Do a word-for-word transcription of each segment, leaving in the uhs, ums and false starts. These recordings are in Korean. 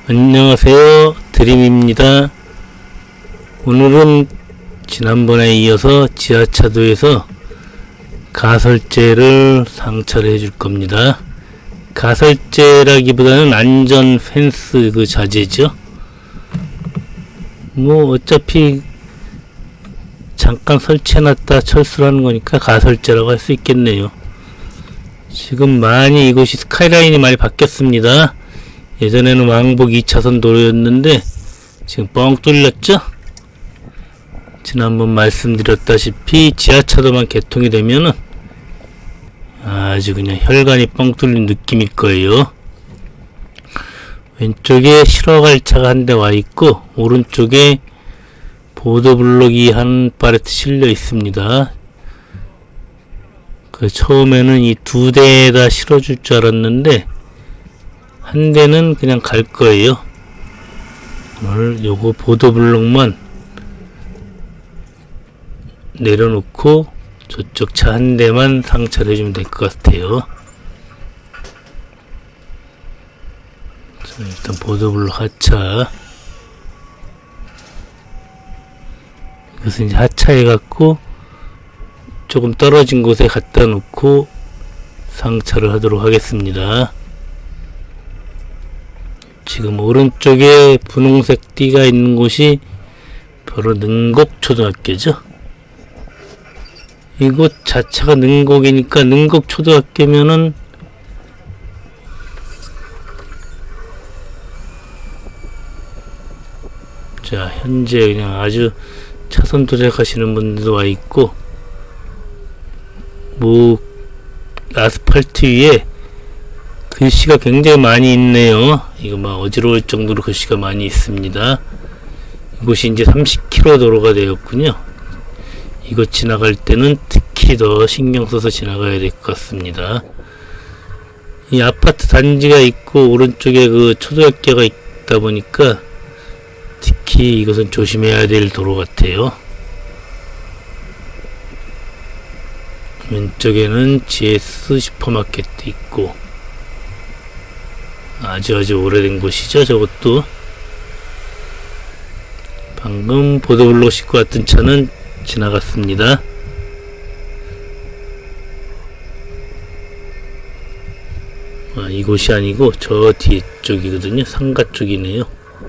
안녕하세요, 드림입니다. 오늘은 지난번에 이어서 지하차도에서 가설재를 상차를 해줄 겁니다. 가설재라기보다는 안전 펜스 그 자재죠. 뭐 어차피 잠깐 설치해놨다 철수를 하는 거니까 가설재라고 할 수 있겠네요. 지금 많이 이곳이 스카이라인이 많이 바뀌었습니다. 예전에는 왕복 이 차선 도로였는데 지금 뻥 뚫렸죠? 지난번 말씀드렸다시피 지하차도만 개통이 되면은 아주 그냥 혈관이 뻥 뚫린 느낌일 거예요. 왼쪽에 실어갈 차가 한 대 와 있고 오른쪽에 보도블록이 한 팔레트 실려 있습니다. 그 처음에는 이 두 대에다 실어줄 줄 알았는데 한 대는 그냥 갈 거예요. 오늘 요거 보도블록만 내려놓고 저쪽 차 한 대만 상차를 해주면 될 것 같아요. 자, 일단 보도블록 하차. 이것은 이제 하차해 갖고 조금 떨어진 곳에 갖다 놓고 상차를 하도록 하겠습니다. 지금 오른쪽에 분홍색 띠가 있는 곳이 바로 능곡초등학교죠. 이곳 자체가 능곡이니까 능곡초등학교면은 자, 현재 그냥 아주 차선 도착하시는 분들도 와 있고, 뭐 아스팔트 위에 글씨가 굉장히 많이 있네요. 이거 막 어지러울 정도로 글씨가 많이 있습니다. 이곳이 이제 삼십 킬로미터 도로가 되었군요. 이거 지나갈 때는 특히 더 신경 써서 지나가야 될 것 같습니다. 이 아파트 단지가 있고 오른쪽에 그 초등학교가 있다 보니까 특히 이것은 조심해야 될 도로 같아요. 왼쪽에는 지에스 슈퍼마켓도 있고 아주 아주 오래된 곳이죠. 저것도 방금 보도블록 싣고 왔던 차는 지나갔습니다. 아, 이곳이 아니고 저 뒤에 쪽이거든요. 상가 쪽이네요.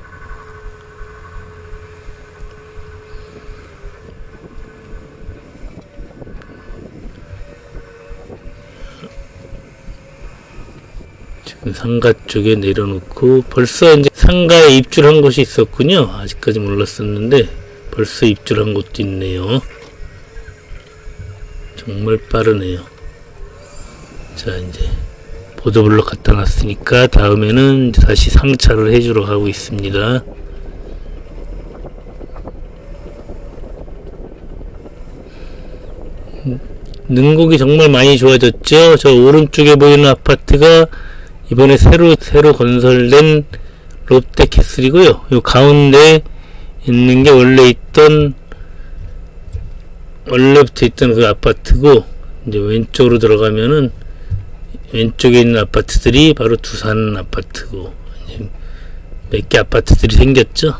상가 쪽에 내려놓고 벌써 이제 상가에 입주한 곳이 있었군요. 아직까지 몰랐었는데 벌써 입주한 곳도 있네요. 정말 빠르네요. 자, 이제 보도블록 갖다 놨으니까 다음에는 이제 다시 상차를 해주러 가고 있습니다. 능곡이 정말 많이 좋아졌죠. 저 오른쪽에 보이는 아파트가 이번에 새로 새로 건설된 롯데캐슬이고요. 요 가운데 있는 게 원래 있던 원래부터 있던 그 아파트고, 이제 왼쪽으로 들어가면은 왼쪽에 있는 아파트들이 바로 두산 아파트고, 몇 개 아파트들이 생겼죠.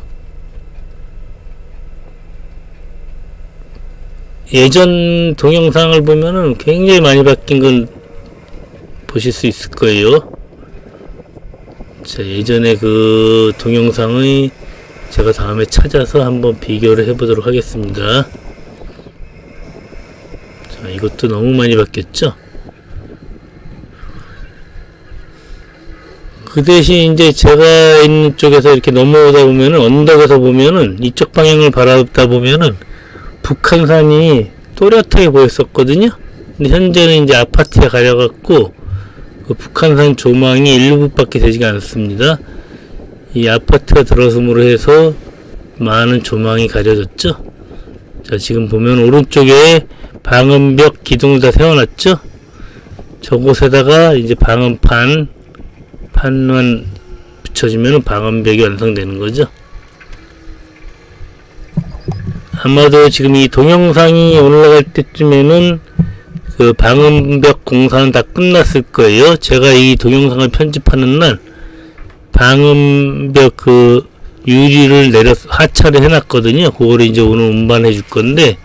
예전 동영상을 보면은 굉장히 많이 바뀐 걸 보실 수 있을 거예요. 자, 예전에 그 동영상의 제가 다음에 찾아서 한번 비교를 해보도록 하겠습니다. 자, 이것도 너무 많이 바뀌었죠. 그 대신 이제 제가 있는 쪽에서 이렇게 넘어오다 보면은 언덕에서 보면은 이쪽 방향을 바라보다 보면은 북한산이 또렷하게 보였었거든요. 근데 현재는 이제 아파트에 가려갖고 그 북한산 조망이 일부밖에 되지가 않습니다. 이 아파트가 들어섬으로 해서 많은 조망이 가려졌죠. 자, 지금 보면 오른쪽에 방음벽 기둥을 다 세워놨죠. 저곳에다가 이제 방음판 판만 붙여주면 방음벽이 완성되는 거죠. 아마도 지금 이 동영상이 올라갈 때쯤에는 그 방음벽 공사는 다 끝났을 거예요. 제가 이 동영상을 편집하는 날 방음벽 그 유리를 내려 하차를 해놨거든요. 그거를 이제 오늘 운반해 줄 건데,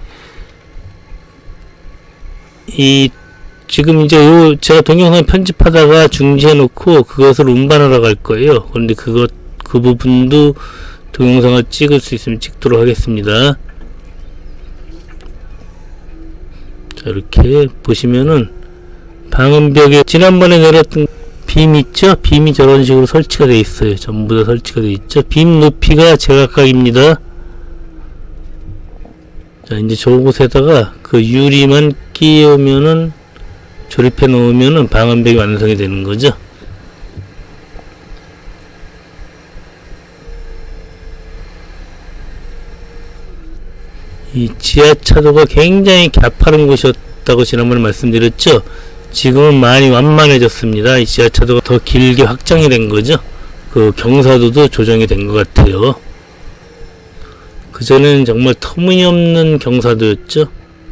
이 지금 이제 요 제가 동영상 편집하다가 중지해 놓고 그것을 운반하러 갈 거예요. 그런데 그것 그 부분도 동영상을 찍을 수 있으면 찍도록 하겠습니다. 자, 이렇게 보시면은 방음벽에 지난번에 내렸던 빔 있죠? 빔이 저런 식으로 설치가 되어 있어요. 전부 다 설치가 되어 있죠? 빔 높이가 제각각입니다. 자, 이제 저곳에다가 그 유리만 끼우면은, 조립해 놓으면은 방음벽이 완성이 되는 거죠. 이 지하차도가 굉장히 가파른 곳이었다고 지난번에 말씀드렸죠. 지금은 많이 완만해졌습니다. 이 지하차도가 더 길게 확장이 된 거죠. 그 경사도도 조정이 된 것 같아요. 그전에는 정말 터무니없는 경사도였죠.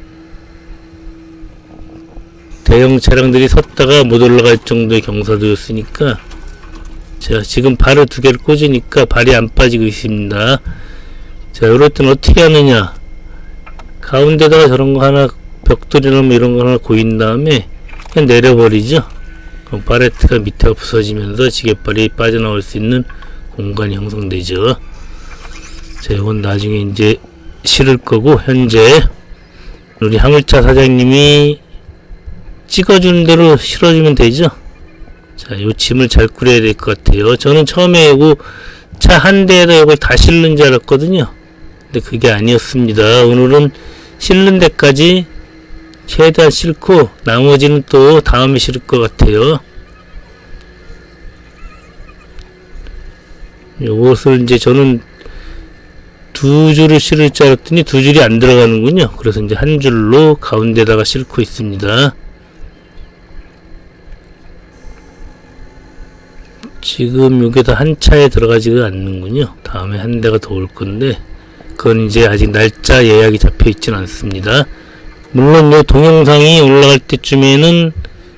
대형 차량들이 섰다가 못 올라갈 정도의 경사도였으니까. 자, 지금 발을 두 개를 꽂으니까 발이 안 빠지고 있습니다. 자, 이럴 땐 어떻게 하느냐. 가운데다가 저런 거 하나, 벽돌이나 뭐 이런 거 하나 고인 다음에 그냥 내려버리죠. 그럼 바레트가 밑에가 부서지면서 지게발이 빠져나올 수 있는 공간이 형성되죠. 자, 이건 나중에 이제 실을 거고, 현재 우리 화물차 사장님이 찍어주는 대로 실어주면 되죠. 자, 요 짐을 잘 꾸려야 될 것 같아요. 저는 처음에 이거 차 한 대에다 이걸 다 실는 줄 알았거든요. 근데 그게 아니었습니다. 오늘은 실는 데까지 최대한 싣고 나머지는 또 다음에 실을 것 같아요. 요것을 이제 저는 두 줄을 실을 줄 알았더니 두 줄이 안 들어가는군요. 그래서 이제 한 줄로 가운데다가 싣고 있습니다. 지금 여기다 한 차에 들어가지가 않는군요. 다음에 한 대가 더 올 건데, 그건 이제 아직 날짜 예약이 잡혀 있지는 않습니다. 물론 이 동영상이 올라갈 때쯤에는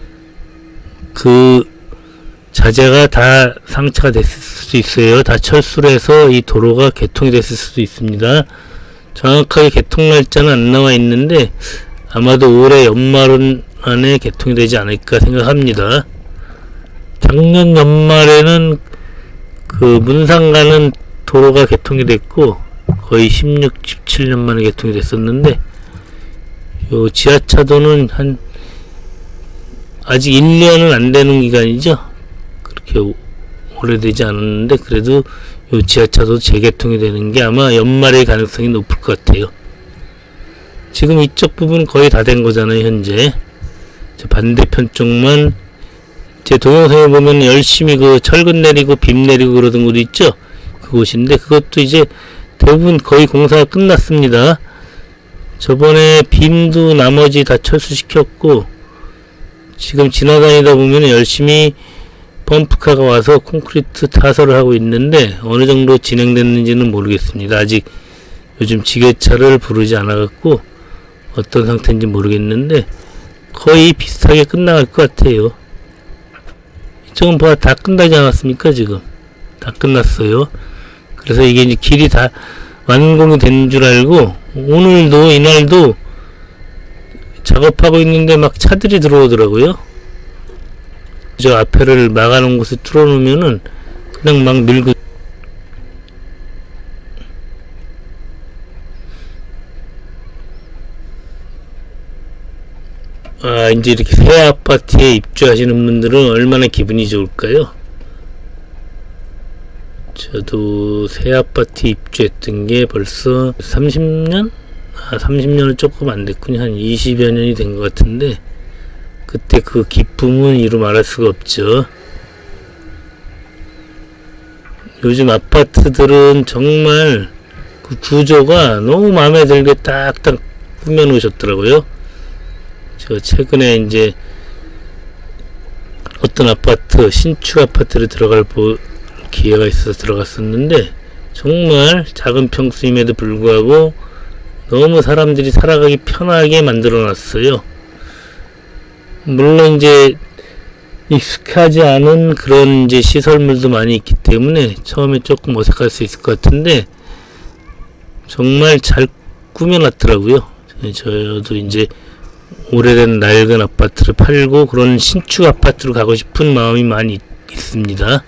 그 자재가 다 상차가 됐을 수도 있어요. 다 철수를 해서 이 도로가 개통이 됐을 수도 있습니다. 정확하게 개통 날짜는 안 나와 있는데 아마도 올해 연말 안에 개통이 되지 않을까 생각합니다. 작년 연말에는 그 문산 가는 도로가 개통이 됐고 거의 십육, 십칠 년 만에 개통이 됐었는데, 요 지하차도는 한 아직 일 년은 안 되는 기간이죠. 그렇게 오래되지 않았는데 그래도 요 지하차도 재개통이 되는 게 아마 연말의 가능성이 높을 것 같아요. 지금 이쪽 부분은 거의 다 된 거잖아요, 현재. 반대편 쪽만 제 동영상에 보면 열심히 그 철근 내리고 빔 내리고 그러던 곳 있죠? 그곳인데 그것도 이제 대부분 거의 공사가 끝났습니다. 저번에 빔도 나머지 다 철수시켰고, 지금 지나다니다 보면 열심히 펌프카가 와서 콘크리트 타설을 하고 있는데 어느 정도 진행됐는지는 모르겠습니다. 아직 요즘 지게차를 부르지 않아갖고 어떤 상태인지 모르겠는데 거의 비슷하게 끝나갈 것 같아요. 이쪽은 봐, 다 끝나지 않았습니까? 지금 다 끝났어요. 그래서 이게 이제 길이 다 완공이 된 줄 알고 오늘도 이날도 작업하고 있는데 막 차들이 들어오더라고요. 저 앞에를 막아놓은 곳에 뚫어놓으면은 그냥 막 밀고. 아, 이제 이렇게 새 아파트에 입주하시는 분들은 얼마나 기분이 좋을까요? 저도 새 아파트에 입주했던 게 벌써 삼십 년? 아, 삼십 년은 조금 안 됐군요. 한 이십여 년이 된 것 같은데, 그때 그 기쁨은 이루 말할 수가 없죠. 요즘 아파트들은 정말 그 구조가 너무 마음에 들게 딱딱 꾸며 놓으셨더라고요. 저 최근에 이제 어떤 아파트, 신축 아파트를 들어갈 기회가 있어서 들어갔었는데 정말 작은 평수임에도 불구하고 너무 사람들이 살아가기 편하게 만들어 놨어요. 물론 이제 익숙하지 않은 그런 이제 시설물도 많이 있기 때문에 처음에 조금 어색할 수 있을 것 같은데 정말 잘 꾸며놨더라고요. 저도 이제 오래된 낡은 아파트를 팔고 그런 신축 아파트로 가고 싶은 마음이 많이 있, 있습니다.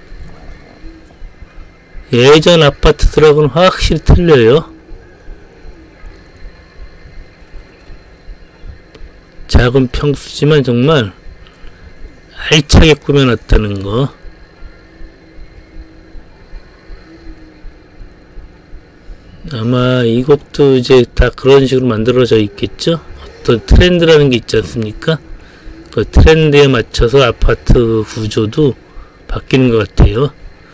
예전 아파트들하고는 확실히 틀려요. 작은 평수지만 정말 알차게 꾸며놨다는 거. 아마 이것도 이제 다 그런 식으로 만들어져 있겠죠. 어떤 트렌드라는 게 있지 않습니까? 그 트렌드에 맞춰서 아파트 구조도 바뀌는 것 같아요.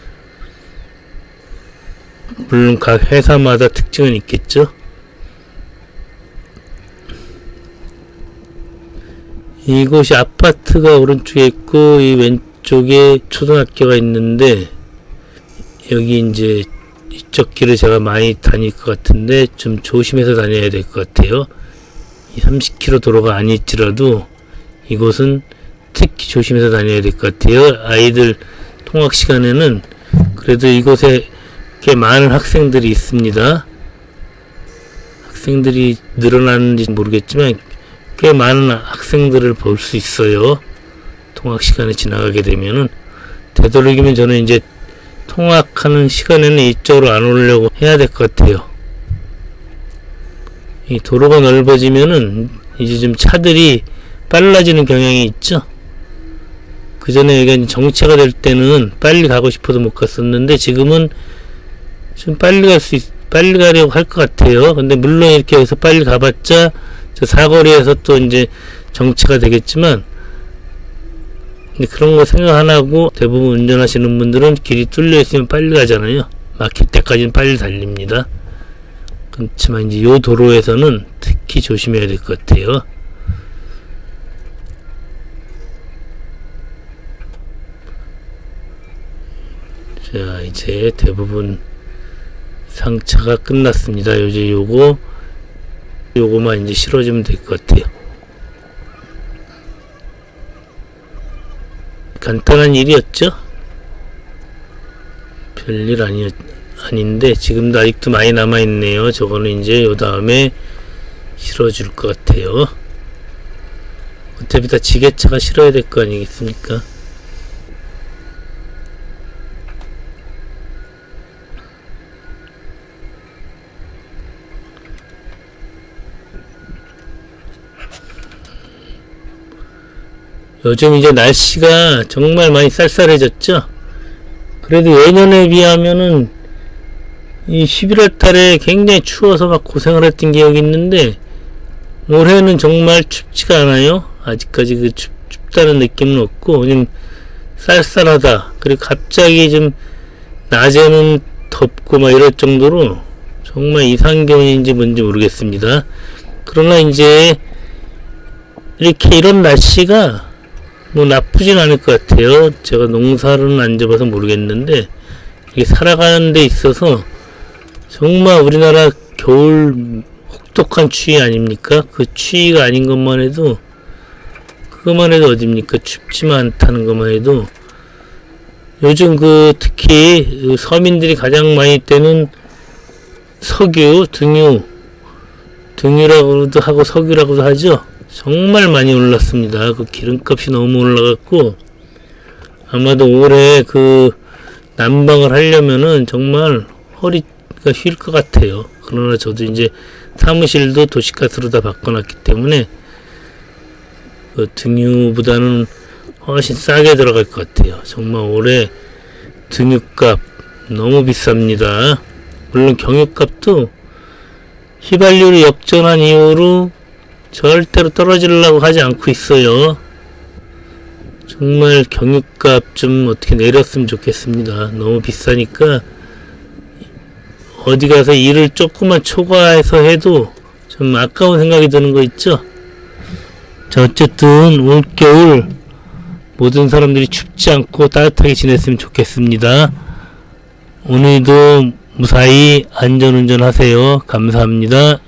물론 각 회사마다 특징은 있겠죠. 이곳이 아파트가 오른쪽에 있고 이 왼쪽에 초등학교가 있는데 여기 이제 이쪽 길을 제가 많이 다닐 것 같은데 좀 조심해서 다녀야 될 것 같아요. 이 삼십 킬로미터 도로가 아닐지라도 이곳은 특히 조심해서 다녀야 될 것 같아요. 아이들 통학 시간에는 그래도 이곳에 꽤 많은 학생들이 있습니다. 학생들이 늘어나는지 모르겠지만 꽤 많은 학생들을 볼 수 있어요. 통학 시간에 지나가게 되면은. 되도록이면 저는 이제 통학하는 시간에는 이쪽으로 안 오려고 해야 될 것 같아요. 이 도로가 넓어지면은 이제 좀 차들이 빨라지는 경향이 있죠. 그 전에 여기가 정체가 될 때는 빨리 가고 싶어도 못 갔었는데 지금은 좀 빨리 갈 수 있, 빨리 가려고 할 것 같아요. 근데 물론 이렇게 해서 빨리 가봤자 저 사거리에서 또 이제 정체가 되겠지만, 근데 그런 거 생각 안 하고 대부분 운전하시는 분들은 길이 뚫려 있으면 빨리 가잖아요. 막힐 때까지는 빨리 달립니다. 그렇지만 이제 요 도로에서는 특히 조심해야 될 것 같아요. 자, 이제 대부분 상차가 끝났습니다. 이제 요거 요거만 이제 실어주면 될 것 같아요. 간단한 일이었죠? 별일 아니었, 아닌데 지금도 아직도 많이 남아있네요. 저거는 이제 요 다음에 실어줄 것 같아요. 어차피 다 지게차가 실어야 될 거 아니겠습니까? 요즘 이제 날씨가 정말 많이 쌀쌀해졌죠. 그래도 예년에 비하면은 이 십일월 달에 굉장히 추워서 막 고생을 했던 기억이 있는데 올해는 정말 춥지가 않아요. 아직까지 그 춥, 춥다는 느낌은 없고 그냥 쌀쌀하다. 그리고 갑자기 좀 낮에는 덥고 막 이럴 정도로 정말 이상기온인지 뭔지 모르겠습니다. 그러나 이제 이렇게 이런 날씨가 뭐 나쁘진 않을 것 같아요. 제가 농사를 안 접어서 모르겠는데 이게 살아가는 데 있어서 정말 우리나라 겨울 혹독한 추위 아닙니까? 그 추위가 아닌 것만 해도 그것만 해도 어딥니까? 춥지만 않다는 것만 해도 요즘 그 특히 서민들이 가장 많이 떼는 석유, 등유 등유라고도 하고 석유라고도 하죠. 정말 많이 올랐습니다. 그 기름값이 너무 올라갔고 아마도 올해 그 난방을 하려면은 정말 허리가 휠 것 같아요. 그러나 저도 이제 사무실도 도시가스로 다 바꿔놨기 때문에 그 등유보다는 훨씬 싸게 들어갈 것 같아요. 정말 올해 등유값 너무 비쌉니다. 물론 경유값도 휘발유를 역전한 이후로 절대로 떨어지려고 하지 않고 있어요. 정말 경유값 좀 어떻게 내렸으면 좋겠습니다. 너무 비싸니까 어디 가서 일을 조금만 초과해서 해도 좀 아까운 생각이 드는 거 있죠. 자, 어쨌든 올겨울 모든 사람들이 춥지 않고 따뜻하게 지냈으면 좋겠습니다. 오늘도 무사히 안전운전 하세요. 감사합니다.